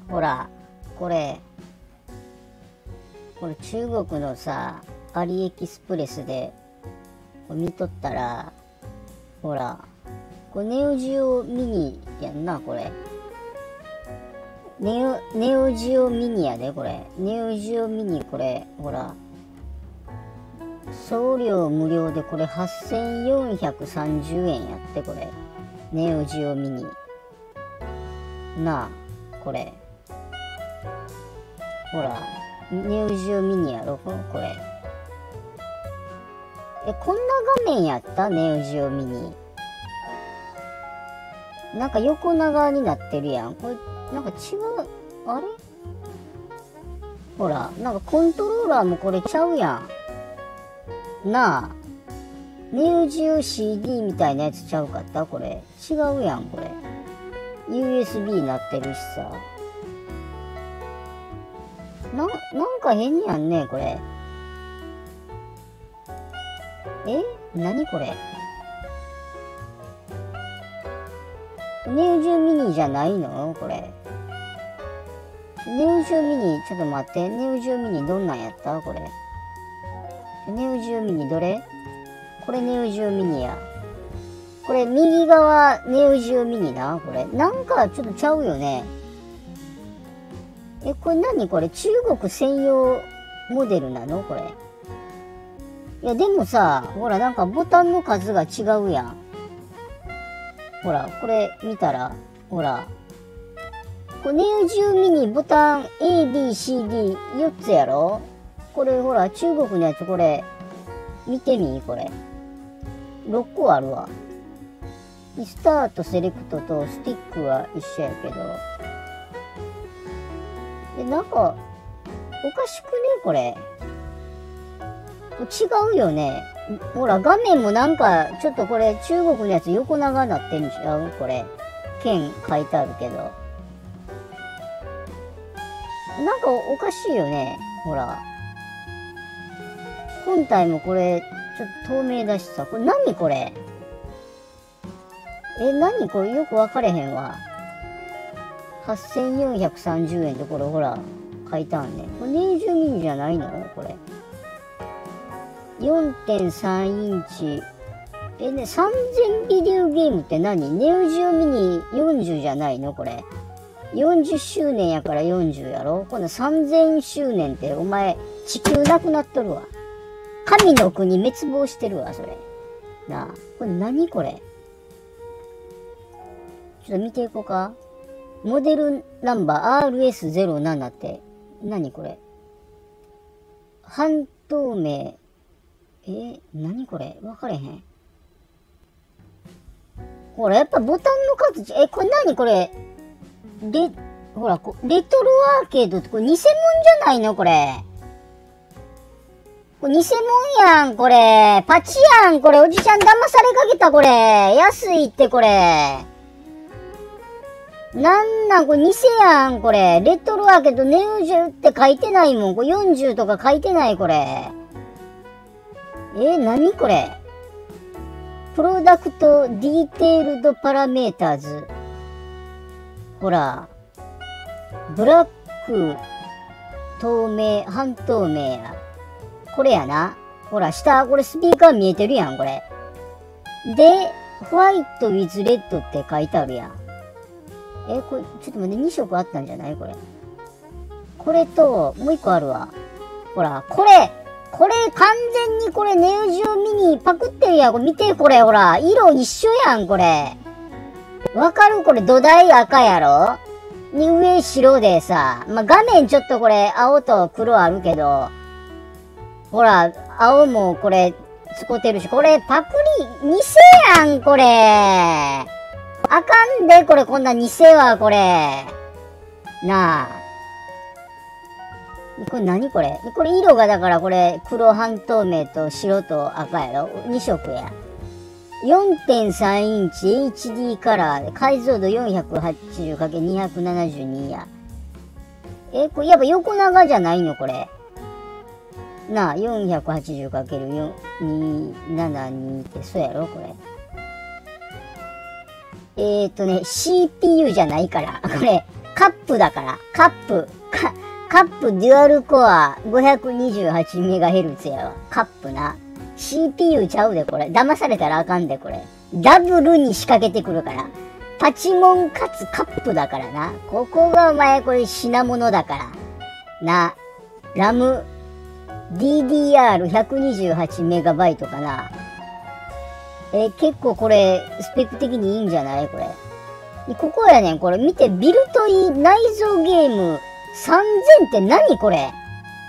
ほら、これ中国のさ、アリエキスプレスで見とったら、ほら、これネオジオミニやんな、これ。ネオジオミニやで、これ。ネオジオミニ、これ、ほら。送料無料で、これ8430円やって、これ。ネオジオミニ。なあ、これ。ほら、ネオジオミニやろ、これ。こんな画面やったネオジオミニ。なんか横長になってるやん。これ、なんか違う、あれほら、なんかコントローラーもこれちゃうやん。なあ。ネオジオ CD みたいなやつちゃうかったこれ。違うやん、これ。USB になってるしさ。なんか変やんね、これ。何これ。ネオジオミニじゃないのこれ。ネオジオミニ、ちょっと待って。ネオジオミニどんなんやったこれ。ネオジオミニどれこれネオジオミニや。これ右側ネオジオミニなこれ。なんかちょっとちゃうよね。これ何これ中国専用モデルなのこれ。いやでもさ、ほらなんかボタンの数が違うやん。ほら、これ見たら、ほら。これネオジオミニボタン A、B、C、D4 つやろこれほら、中国のやつこれ、見てみこれ。6個あるわ。スタート、セレクトとスティックは一緒やけど。なんか、おかしくねこれ。違うよね。ほら、画面もなんか、ちょっとこれ、中国のやつ横長になってんちゃうこれ。剣書いてあるけど。なんかおかしいよね。ほら。本体もこれ、ちょっと透明だしさ。これ何これ何これよく分かれへんわ。8430円でこれほら、書いてあんねん。これネオジオミニじゃないのこれ。4.3 インチ。3000ビデオゲームって何ネオジオミニ40じゃないのこれ。40周年やから40やろこの3000周年ってお前地球なくなっとるわ。神の国滅亡してるわ、それ。なあ。これ何これちょっと見ていこうか。モデルナンバー RS07 って、何これ半透明。何これ分かれへん。ほら、やっぱボタンの数、これ何これほら、レトロアーケードってこれ偽物じゃないのこれ。これ偽物やん、これ。パチやん、これ。おじちゃん騙されかけた、これ。安いって、これ。これ偽やん、これ。レトロアーケードネオジオって書いてないもん。これ40とか書いてない、これ。何これ。プロダクトディテールドパラメーターズ。ほら。ブラック、透明、半透明や。これやな。ほら、下、これスピーカー見えてるやん、これ。で、ホワイトウィズレッドって書いてあるやん。これ、ちょっと待って、2色あったんじゃないこれ。これと、もう1個あるわ。ほら、これ完全にこれネオジオミニパクってるやん。これ見て、これ、ほら、色一緒やん、これ。わかるこれ、土台赤やろに上白でさ、まあ、画面ちょっとこれ、青と黒あるけど、ほら、青もこれ、使ってるし、これ、パクリ、偽やん、これ。あかんで、これ、こんな偽は、これ。なあ。これ何これこれ色がだからこれ、黒半透明と白と赤やろ ?2 色や。4.3 インチ HD カラーで解像度 480×272 や。これやっぱ横長じゃないのこれ。なあ、480×272 ってそうやろこれ。CPU じゃないから。これ、 カップだから。カップデュアルコア 528MHz やわ。カップな。CPU ちゃうで、これ。騙されたらあかんで、これ。ダブルに仕掛けてくるから。パチモンかつカップだからな。ここがお前これ品物だから。な。ラム DDR128MB かな。結構これ、スペック的にいいんじゃないこれ。ここやねん、これ。見て、ビルトイン内蔵ゲーム3000って何これ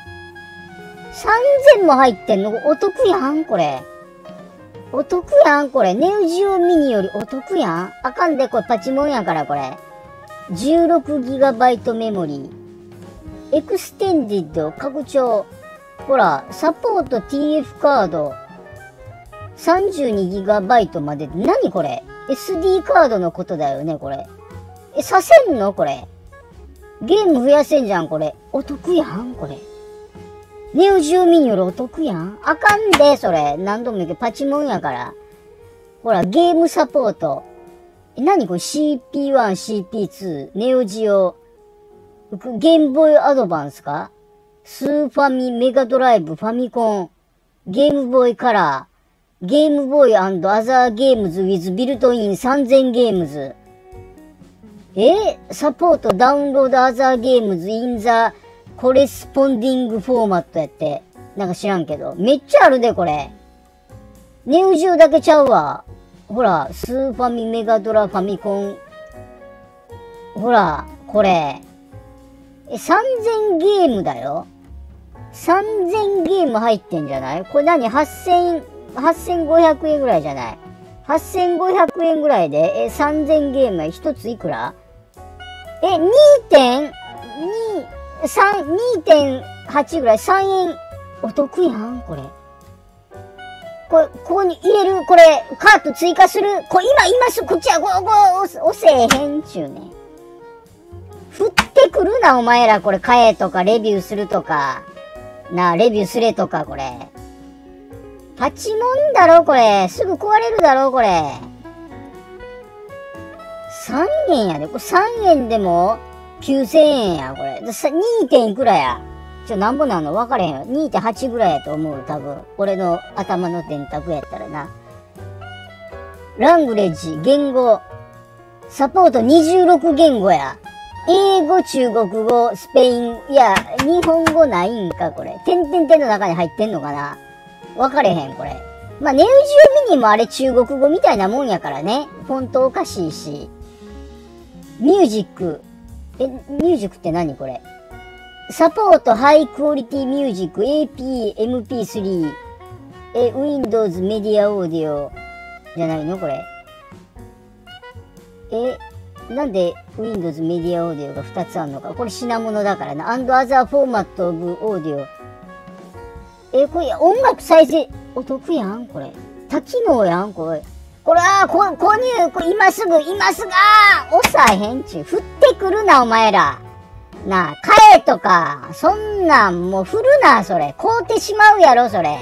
?3000 も入ってんのお得やんこれ。お得やんこれ。ネオジオミニよりお得やんあかんで、これパチモンやからこれ。16GB メモリー。エクステンディッド拡張。ほら、サポート TF カード。32GB まで。何これ ?SD カードのことだよね、これ。させんのこれ。ゲーム増やせんじゃん、これ。お得やん、これ。ネオジオミニよりお得やん。あかんで、それ。何度も言うけど、パチモンやから。ほら、ゲームサポート。何これ ?CP1、CP2、ネオジオ。ゲームボーイアドバンスかスーファミ、メガドライブ、ファミコン。ゲームボーイカラー。ゲームボーイ&アザーゲームズ with ビルトイン3000ゲームズ。サポートダウンロードアザーゲームズ in the corresponding format やって。なんか知らんけど。めっちゃあるで、これ。ネオジオだけちゃうわ。ほら、スーファミメガドラファミコン。ほら、これ。3000ゲームだよ。3000ゲーム入ってんじゃないこれ何 ?8500 円ぐらいじゃない ?8500 円ぐらいで、3000ゲーム一ついくら2.8 ぐらい ?3 円。お得やんこれ。ここに入れるこれ、カート追加するこれ今こっちは押せへんちゅうね。振ってくるな、お前ら。これ買えとか、レビューするとか。レビューすれとか、これ。パチモンだろ、これ。すぐ壊れるだろ、これ。3円やで。これ3円でも9000円や、これ。2. 点いくらや。なんぼなの分かれへんよ。2.8 ぐらいやと思う、多分。俺の頭の電卓やったらな。ラングレッジ、言語。サポート26言語や。英語、中国語、スペイン。いや、日本語ないんか、これ。点々点の中に入ってんのかな分かれへん、これ。まあ、ネオジオミニもあれ中国語みたいなもんやからね。フォントおかしいし。ミュージック。ミュージックって何これ。サポートハイクオリティミュージック AP、MP3、Windows メディアオーディオじゃないのこれ。なんで Windows メディアオーディオが2つあるのか。これ品物だからな。and other format of audio。これ音楽再生、お得やんこれ。多機能やんこれ。これ購入、これ今すぐ、押さへんちゅう。振ってくるな、お前ら。買えとか、そんなんもう振るな、それ。買うてしまうやろ、それ。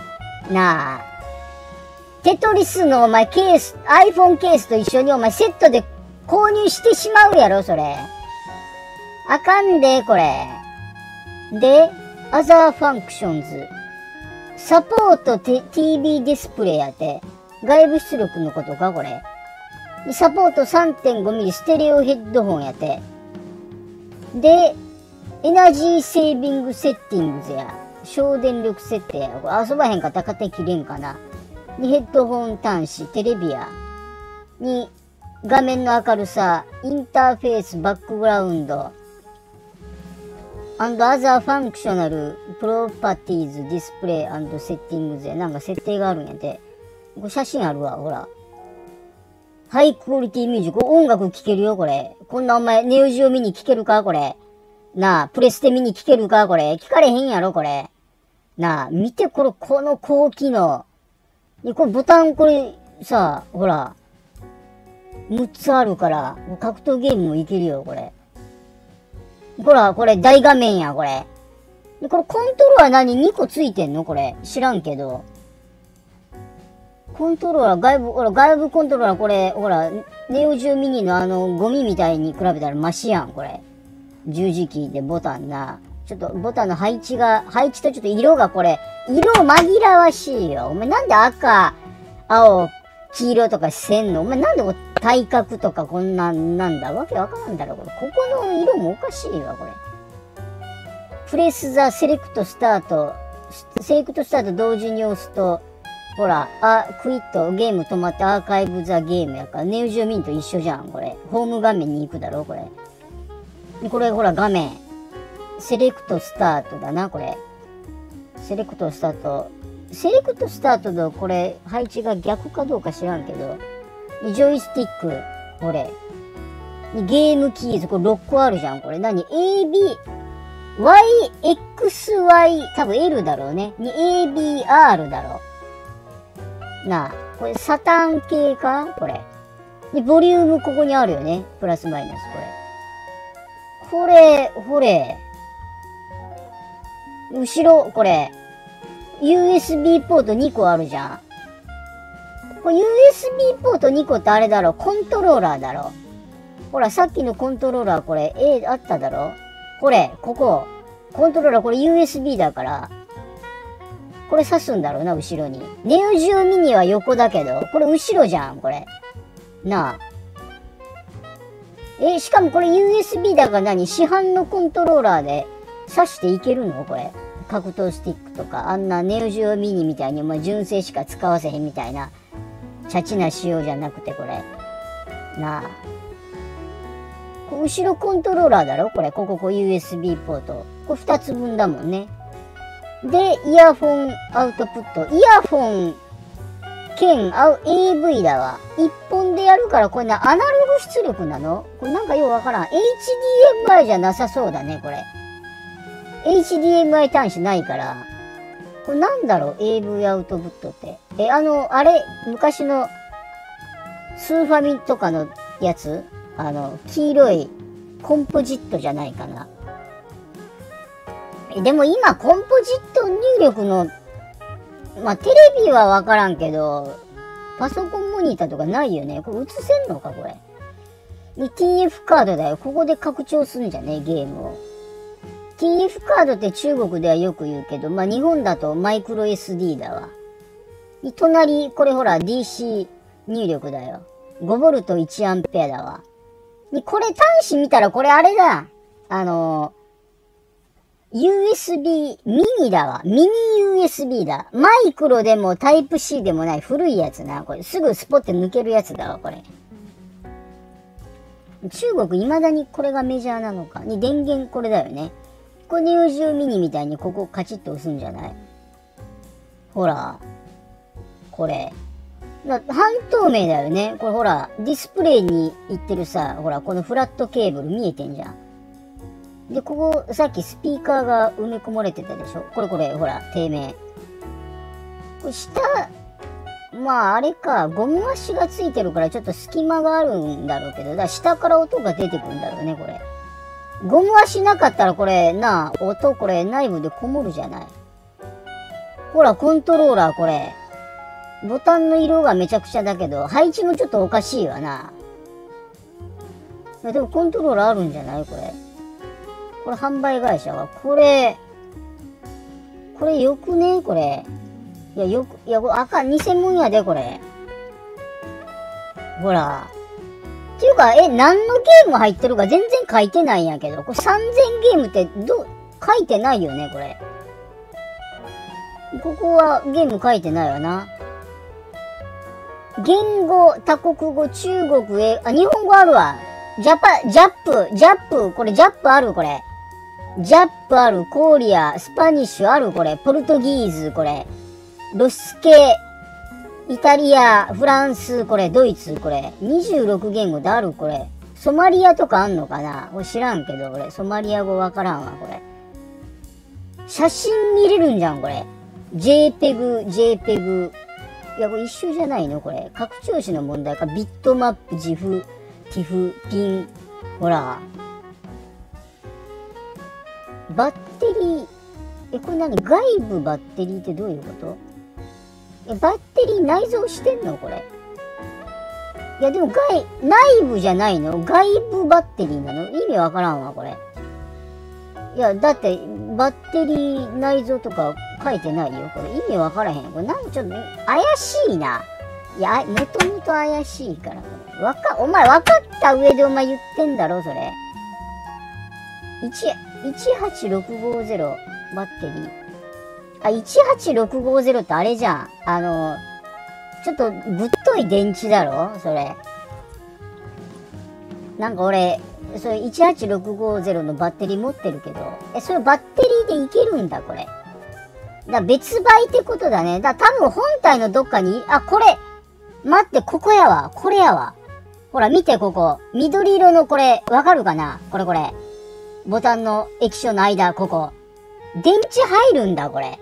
テトリスのお前ケース、iPhone ケースと一緒にお前セットで購入してしまうやろ、それ。あかんで、これ。で、other functions。サポート TV ディスプレイやて。外部出力のことか、これ。サポート 3.5mm ステレオヘッドホンやて。で、エナジーセービングセッティングズや。省電力設定や。これ遊ばへんかったら勝手に切れんかな。にヘッドホン端子、テレビや。に、画面の明るさ、インターフェース、バックグラウンド。and other functional properties, display and settings や。なんか設定があるんやて。これ写真あるわ、ほら。ハイクオリティミュージック。音楽聴けるよ、これ。こんなお前、ネオジオミニ聴けるか、これ。プレステミニ聴けるか、これ。聞かれへんやろ、これ。見て、この高機能。これボタン、これ、さ、ほら。6つあるから、格闘ゲームもいけるよ、これ。ほら、これ大画面や、これ。これコントローラー何 ?2 個ついてんのこれ。知らんけど。 コントローラー、外部コントローラー、これ、ほら、ネオジオミニのゴミみたいに比べたらマシやん、これ。十字キーでボタンな。ちょっとボタンの配置とちょっと色がこれ、色紛らわしいよ。お前なんで赤、青、黄色とかせんの？お前なんで体格とかこんなんなんだわけわからんだろ、これ。ここの色もおかしいわ、これ。プレスザセレクトスタート同時に押すと、ほら、クイット、ゲーム止まってアーカイブザゲームやから、ネオジオミニと一緒じゃん、これ。ホーム画面に行くだろ、これ。これ、ほら、画面。セレクトスタートだな、これ。セレクトスタートのこれ、配置が逆かどうか知らんけど、ジョイスティック、これ。ゲームキーズ、これ6個あるじゃん、これ。何？ AB、Y、XY、多分 L だろうね。に ABR だろう。なあ、これサタン系かこれ。で、ボリュームここにあるよね。プラスマイナス、これ。ほれ。後ろ、これ。USB ポート2個あるじゃん。これ USB ポート2個ってあれだろ。コントローラーだろ。ほら、さっきのコントローラーこれ、あっただろ。これ、ここ。コントローラーこれ USB だから。これ挿すんだろうな、後ろに。ネオジオミニは横だけど、これ後ろじゃん、これ。なあ。しかもこれ USB だから何？市販のコントローラーで挿していけるのこれ。格闘スティックとか、あんなネオジオミニみたいに、純正しか使わせへんみたいな、チャチな仕様じゃなくて、これ。なあ。後ろコントローラーだろこれ。ここ USB ポート。これ2つ分だもんね。で、イヤフォンアウトプット。イヤフォン兼AV だわ。一本でやるから、これアナログ出力なの？これなんかようわからん。HDMI じゃなさそうだね、これ。HDMI 端子ないから。これなんだろう ?AV アウトプットって。あれ昔のスーファミとかのやつ？黄色いコンポジットじゃないかな。でも今コンポジット入力の、テレビはわからんけど、パソコンモニターとかないよね。これ映せんのかこれ。で、TF カードだよ。ここで拡張すんじゃねゲームを。TF カードって中国ではよく言うけど、日本だとマイクロ SD だわ。隣、これほら DC 入力だよ。5V 1アンペアだわ。これ端子見たらこれあれだ。USB ミニだわ。ミニ USB だ。マイクロでもタイプ C でもない古いやつな。これすぐスポって抜けるやつだわ、これ。中国未だにこれがメジャーなのか。電源これだよね。これネオジオミニみたいにここカチッと押すんじゃない？ほら。これ。半透明だよね。これほら、ディスプレイに行ってるさ、ほら、このフラットケーブル見えてんじゃん。で、ここ、さっきスピーカーが埋め込まれてたでしょ。これ、ほら、底面。これ下、あれか、ゴム足がついてるからちょっと隙間があるんだろうけど、だから下から音が出てくるんだろうね、これ。ゴム足なかったらこれ、音これ内部でこもるじゃない。ほら、コントローラーこれ。ボタンの色がめちゃくちゃだけど、配置もちょっとおかしいわな。でもコントローラーあるんじゃないこれ。これ販売会社は。これよくねこれ。これ赤、偽物やで、これ。ほら。っていうか、何のゲーム入ってるか全然書いてないんやけど。これ3000ゲームって書いてないよね、これ。ここはゲーム書いてないわな。言語、他国語、中国日本語あるわ。ジャップ、これジャップある、これ。ジャップある、コーリア、スパニッシュある、これ。ポルトギーズ、これ。ロス系、イタリア、フランス、これ、ドイツ、これ。26言語である、これ。ソマリアとかあんのかなこれ知らんけど、これ。ソマリア語わからんわ、これ。写真見れるんじゃん、これ。JPEG。いや、これ一緒じゃないのこれ。拡張子の問題か。ビットマップ、TIFF、ピン。ほら。バッテリー。これ何？外部バッテリーってどういうこと？ バッテリー内蔵してんのこれ。いやでも内部じゃないの？外部バッテリーなの？意味わからんわ、これ。いや、だって、バッテリー内蔵とか書いてないよ、これ。意味わからへん。これなんかちょっと、怪しいな。いや、もともと怪しいから、これ。お前分かった上でお前言ってんだろ、それ。18650バッテリー。あ、18650ってあれじゃん。ちょっとぶっとい電池だろそれ。なんか俺、それ18650のバッテリー持ってるけど、それバッテリーでいけるんだ、これ。別売ってことだね。多分本体のどっかに、これ、待って、ここやわ。これやわ。ほら、見て、ここ。緑色のこれ、わかるかなこれ。ボタンの液晶の間、ここ。電池入るんだ、これ。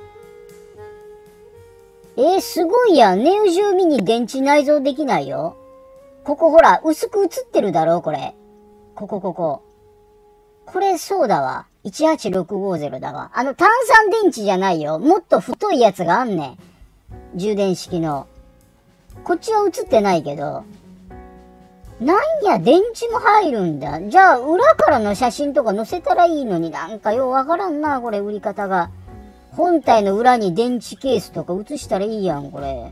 すごいやん。ネオジオミニ電池内蔵できないよ。ここほら、薄く映ってるだろこれ。ここ。これそうだわ。18650だわ。単酸電池じゃないよ。もっと太いやつがあんねん。充電式の。こっちは映ってないけど。なんや、電池も入るんだ。じゃあ、裏からの写真とか載せたらいいのになんかようわからんな、これ、売り方が。本体の裏に電池ケースとか映したらいいやん、これ。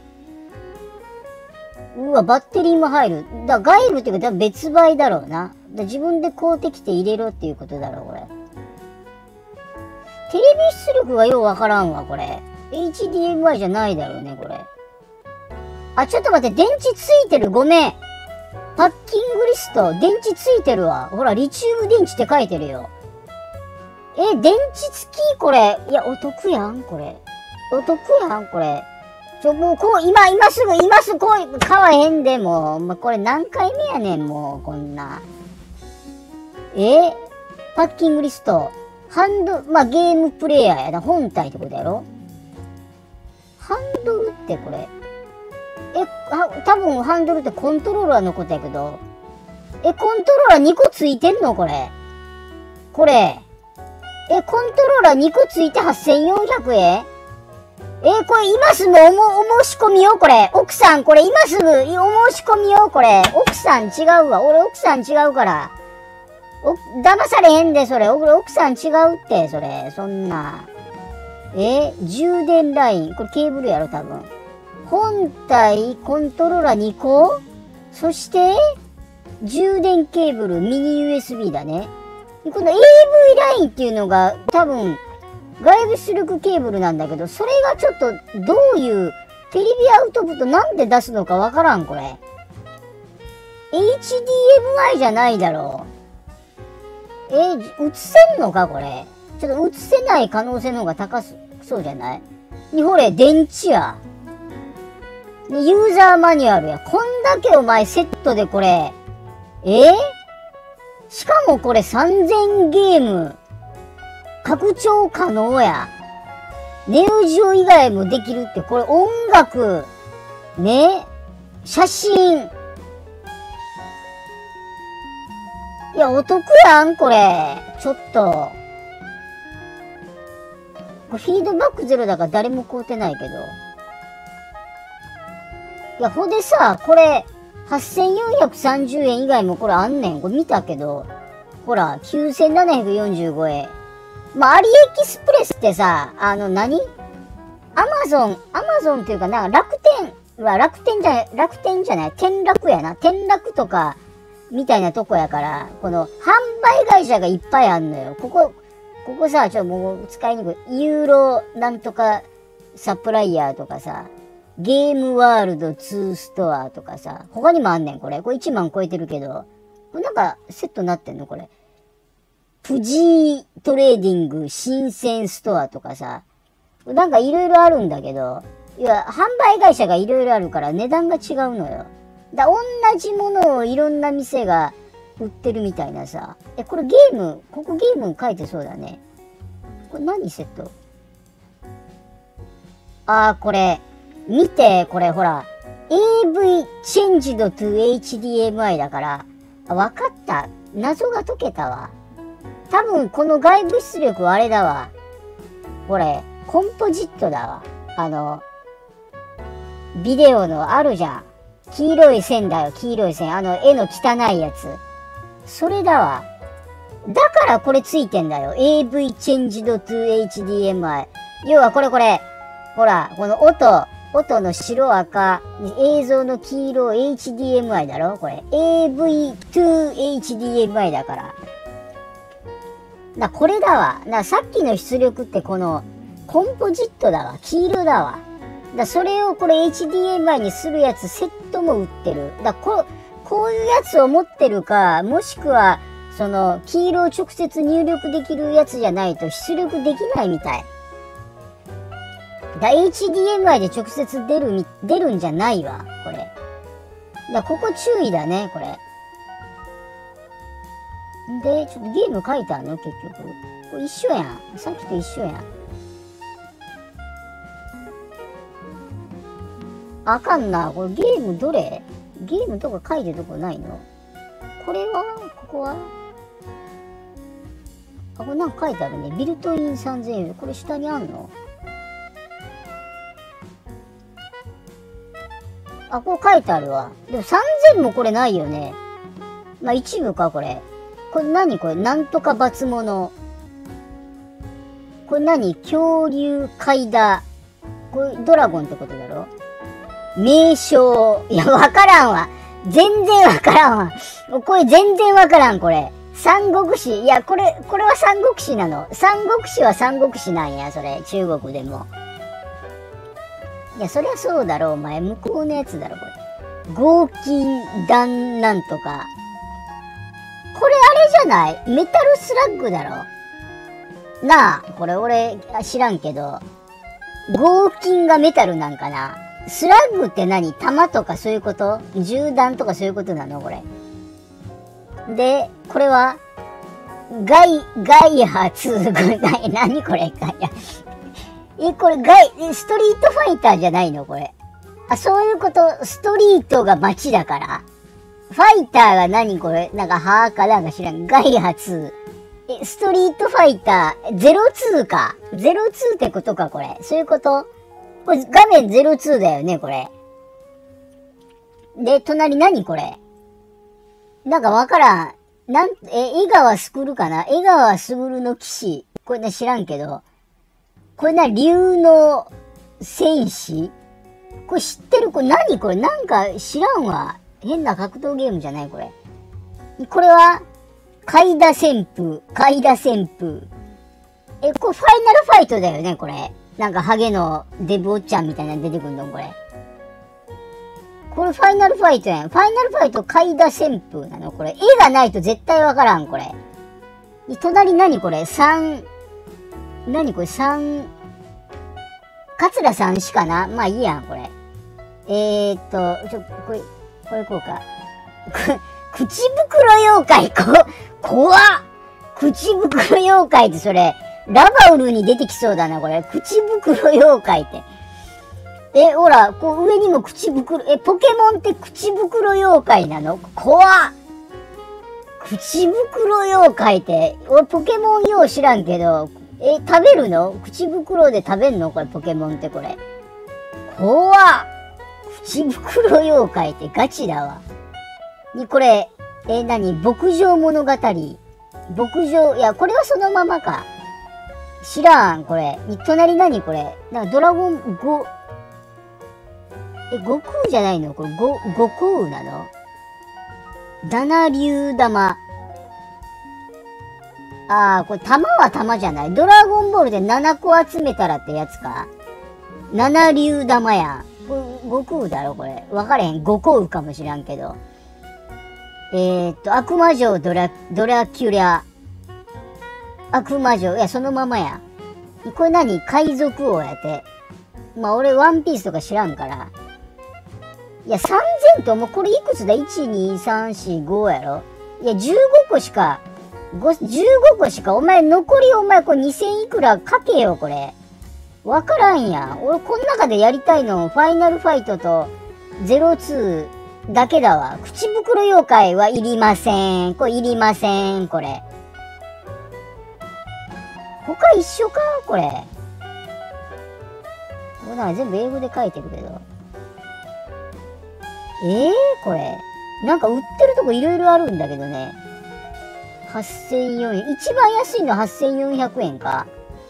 うわ、バッテリーも入る。外部ってことは別売だろうな。自分で買うてきて入れろっていうことだろう、これ。テレビ出力がようわからんわ、これ。HDMI じゃないだろうね、これ。ちょっと待って、電池ついてる、ごめん。パッキングリスト、電池ついてるわ。ほら、リチウム電池って書いてるよ。電池付きこれ。いや、お得やん、これ。お得やん、これ。もう、今すぐ、買わへんで、もう。これ何回目やねん、もう、こんな。パッキングリスト。ゲームプレイヤーやな。本体ってことやろ？ハンドルってこれ。多分ハンドルってコントローラーのことやけど。コントローラー2個ついてんのこれ。これ。コントローラー2個ついて8400円？これ今すぐお申し込みよ、これ。奥さん、これ今すぐお申し込みよ、これ。奥さん違うわ。俺奥さん違うから。騙されへんで、それ。俺奥さん違うって、それ。そんな。充電ライン。これケーブルやろ、多分。本体、コントローラー2個？そして、充電ケーブル、ミニ USB だね。この AV ラインっていうのが、多分、外部出力ケーブルなんだけど、それがちょっと、どういう、テレビアウトプットなんで出すのかわからん、これ。HDMI じゃないだろう。映せんのか、これ。ちょっと映せない可能性の方が高そうじゃない？ほれ、電池や。ユーザーマニュアルや。こんだけお前セットでこれ。しかもこれ3000ゲーム。拡張可能や。ネオジオ以外もできるって、これ音楽。ね。写真。いや、お得やん、これ。ちょっと。フィードバックゼロだから誰も買うてないけど。いや、ほんでさ、これ、8430円以外もこれあんねん。これ見たけど、ほら、9745円。アリエキスプレスってさ、アマゾンっていうかな、楽天じゃない、天楽やな。天楽とか、みたいなとこやから、この、販売会社がいっぱいあんのよ。ここさ、もう使いにくい。ユーロなんとかサプライヤーとかさ、ゲームワールド2ストアとかさ、他にもあんねん、これ。これ1万超えてるけど、これなんかセットになってんのこれ。プジートレーディング新鮮ストアとかさ、なんかいろいろあるんだけど、いや、販売会社がいろいろあるから値段が違うのよ。同じものをいろんな店が売ってるみたいなさ。これゲーム書いてそうだね。これ何セット？これ。見て、これほら。AV changed to HDMI だから。わかった。謎が解けたわ。多分この外部出力はあれだわ。これ、コンポジットだわ。 ビデオのあるじゃん。黄色い線だよ、黄色い線。絵の汚いやつ。それだわ。だからこれついてんだよ。AV Changed to HDMI。要はこれ。ほら、この音の白赤、映像の黄色 HDMI だろこれ。AV to HDMI だから。これだわ。さっきの出力ってこのコンポジットだわ。黄色だわ。それをこれ HDMI にするやつセットも売ってる。こういうやつを持ってるか、もしくは、その、黄色を直接入力できるやつじゃないと出力できないみたい。HDMI で直接出るんじゃないわ、これ。ここ注意だね、これ。で、ちょっとゲーム書いてあるの結局。これ一緒やん。さっきと一緒やん。あかんな。これゲームどれ？ゲームとか書いてるとこないの？これは？ここは？あ、これなんか書いてあるね。ビルトイン3000円。これ下にあんの？あ、こう書いてあるわ。でも3000もこれないよね。まあ一部か、これ。これ何これ？なんとか罰物。これ何？恐竜怪だ。これドラゴンってことだろ？名称。いや、わからんわ。全然わからんわ。これ全然わからん、これ。三国志。いや、これは三国志なの。三国志は三国志なんや、それ。中国でも。いや、そりゃそうだろ、お前。向こうのやつだろ、これ。合金弾なんとか。これあれじゃない？メタルスラッグだろ。なあ、これ俺知らんけど。合金がメタルなんかな。スラッグって何？弾とかそういうこと？銃弾とかそういうことなのこれ。で、これはガイハ2。何これガイハ。これストリートファイターじゃないのこれ。あ、そういうこと。ストリートが街だから。ファイターが何これ？なんかハーかなんか知らん。ガイハ2。ストリートファイター02か。02ってことかこれ。そういうこと？これ画面02だよね、これ。で、隣何これ？なんかわからん。江川スクルかな？江川スクルの騎士。これね、知らんけど。これ竜の戦士？これ知ってる？これ何これ？なんか知らんわ。変な格闘ゲームじゃないこれ。これは海田旋風。これファイナルファイトだよね、これ。なんかハゲのデブおっちゃんみたいなの出てくんのこれ。これファイナルファイトやん。ファイナルファイト海田旋風なのこれ。絵がないと絶対わからん、これ。隣何これ？何これ？桂さんしかな？まあいいやん、これ。これこうか。口袋妖怪、怖っ！口袋妖怪ってそれ、ラバウルに出てきそうだな、これ。口袋妖怪って。ほら、上にも口袋、ポケモンって口袋妖怪なの？怖っ！口袋妖怪って、俺ポケモンよう知らんけど、食べるの？口袋で食べんの？これポケモンってこれ。怖っ！口袋妖怪ってガチだわ。これ、牧場物語。牧場、いや、これはそのままか。知らん、これ。隣何これ。なんかドラゴン、悟空じゃないのこれ、悟空なの？七竜玉。あー、これ玉は玉じゃない？ドラゴンボールで7個集めたらってやつか。七竜玉やん。これ、悟空だろこれ。わかれへん。悟空かもしらんけど。悪魔城ドラキュラ。悪魔城。いや、そのままや。これ何？海賊王やって。まあ、俺ワンピースとか知らんから。いや、3000ともうこれいくつだ？ 1、2、3、4、5やろ？いや、15個しか、お前、残りお前これ2000いくらかけよ、これ。わからんやん。俺、この中でやりたいの、ファイナルファイトと02だけだわ。口袋妖怪はいりません。これいりません、これ。他一緒かこれ。これなんか全部英語で書いてるけど。 これ。なんか売ってるとこいろいろあるんだけどね。8400円。一番安いの8400円か。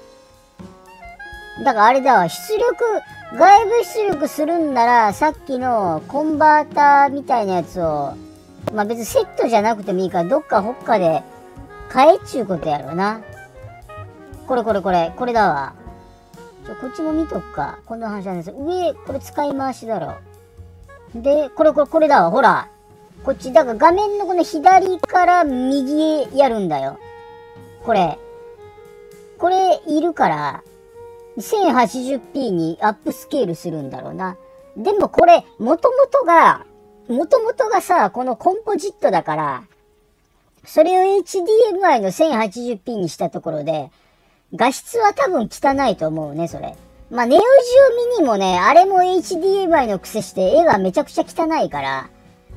だからあれだわ。外部出力するんなら、さっきのコンバーターみたいなやつを、まあ別にセットじゃなくてもいいから、どっかほっかで買えっちゅうことやろな。これだわ。こっちも見とくか。こんな話なんです。上、これ使い回しだろ。で、これだわ。ほら。こっち、だから画面のこの左から右へやるんだよ。これいるから、1080p にアップスケールするんだろうな。でもこれ、もともとがさ、このコンポジットだから、それを HDMI の 1080p にしたところで、画質は多分汚いと思うね、それ。まあ、ネオジオミニもね、あれも HDMI の癖して絵がめちゃくちゃ汚いから。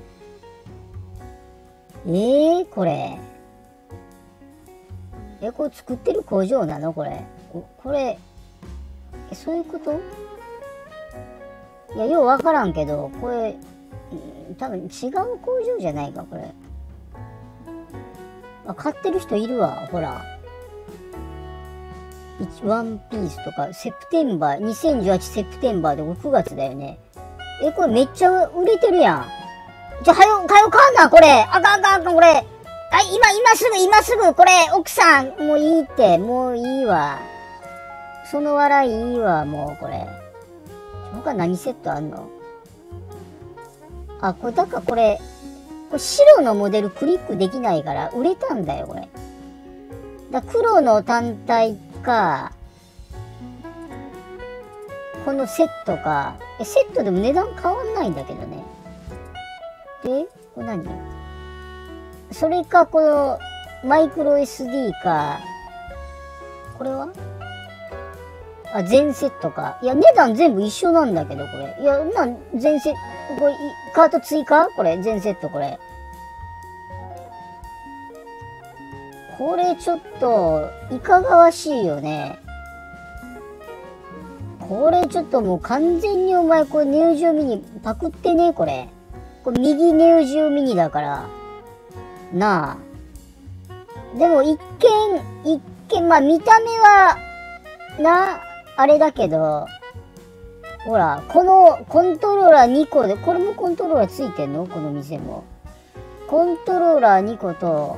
これ。これ作ってる工場なのこれ。これ、そういうこと？いや、ようわからんけど、これ、多分違う工場じゃないか、これ。買ってる人いるわ、ほら。ワンピースとか、2018セプテンバーで9月だよね。これめっちゃ売れてるやん。はよ買うな、これ。あかん、これ。今すぐ、これ、奥さん、もういいって、もういいわ。その笑いいいわ、もうこれ。他何セットあんの？これ、だからこれ白のモデルクリックできないから売れたんだよ、これ。黒の単体か、このセットか。セットでも値段変わんないんだけどね。で、これ何？それか、この、マイクロ SD か、これは全セットか。いや、値段全部一緒なんだけど、これ。いや、全セット、これ、カート追加これ、全セット、これ。これ、ちょっと、いかがわしいよね。これ、ちょっともう完全にお前、これ、ネオジオミニ、パクってね、これ。これ、右ネオジオミニだから。なあ。でも、一見、まあ、見た目は、あれだけど、ほら、このコントローラー2個で、これもコントローラーついてんの？この店も。コントローラー2個と、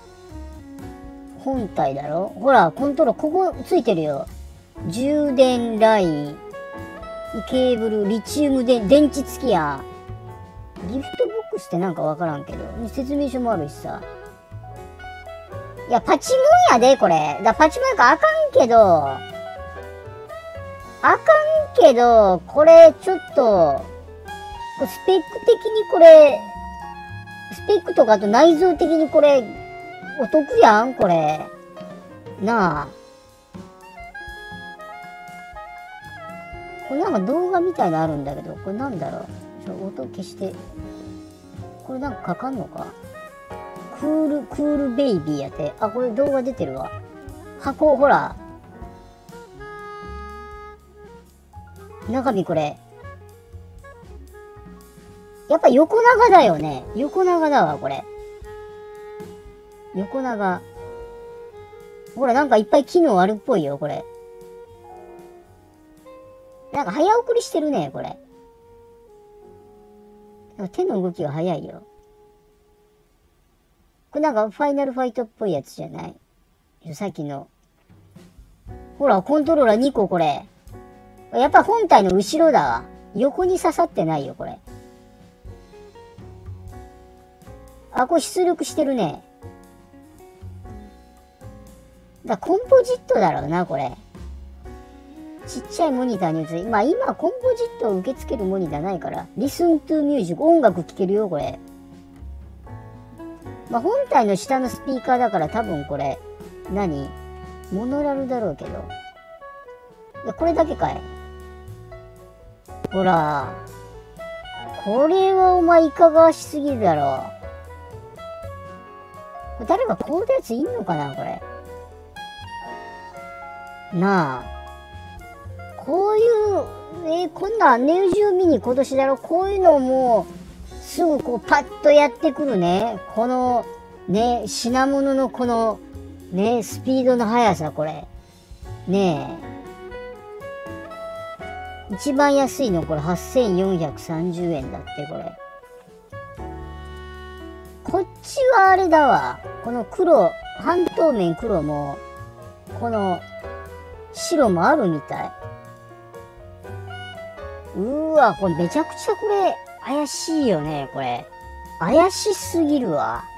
本体だろ？ほら、コントローラー、ここついてるよ。充電ライン、ケーブル、リチウム電池付きやん。ギフトボックスってなんかわからんけど、説明書もあるしさ。いや、パチモンやで、これ。パチモンやからあかんけど、これ、ちょっと、スペック的にこれ、スペックとかあと内蔵的にこれ、お得やん、これ。なあ。これなんか動画みたいなのあるんだけど、これなんだろう。音消して。これなんかかかんのか？クールベイビーやって。これ動画出てるわ。箱、ほら。中身これ。やっぱ横長だよね。横長だわ、これ。横長。ほら、なんかいっぱい機能あるっぽいよ、これ。なんか早送りしてるね、これ。手の動きが早いよ。これなんかファイナルファイトっぽいやつじゃない？さっきの。ほら、コントローラー2個これ。やっぱ本体の後ろだわ。横に刺さってないよ、これ。これ出力してるね。コンポジットだろうな、これ。ちっちゃいモニターに映る。まあ今コンポジットを受け付けるモニターないから。Listen to Music。音楽聴けるよ、これ。まあ本体の下のスピーカーだから多分これ、モノラルだろうけど。いや、これだけかい。ほら。これはお前いかがわしすぎるだろう。誰かこういうやついんのかな、これ。なあ。こういう、こんなネオジオミニ今年だろ。こういうのもすぐこうパッとやってくるね。このね、品物のこのね、スピードの速さ、これ。ねえ。一番安いのこれ8430円だって、これ。こっちはあれだわ。この黒、半透明黒も、この白もあるみたい。わ、これめちゃくちゃこれ怪しいよね、これ。怪しすぎるわ。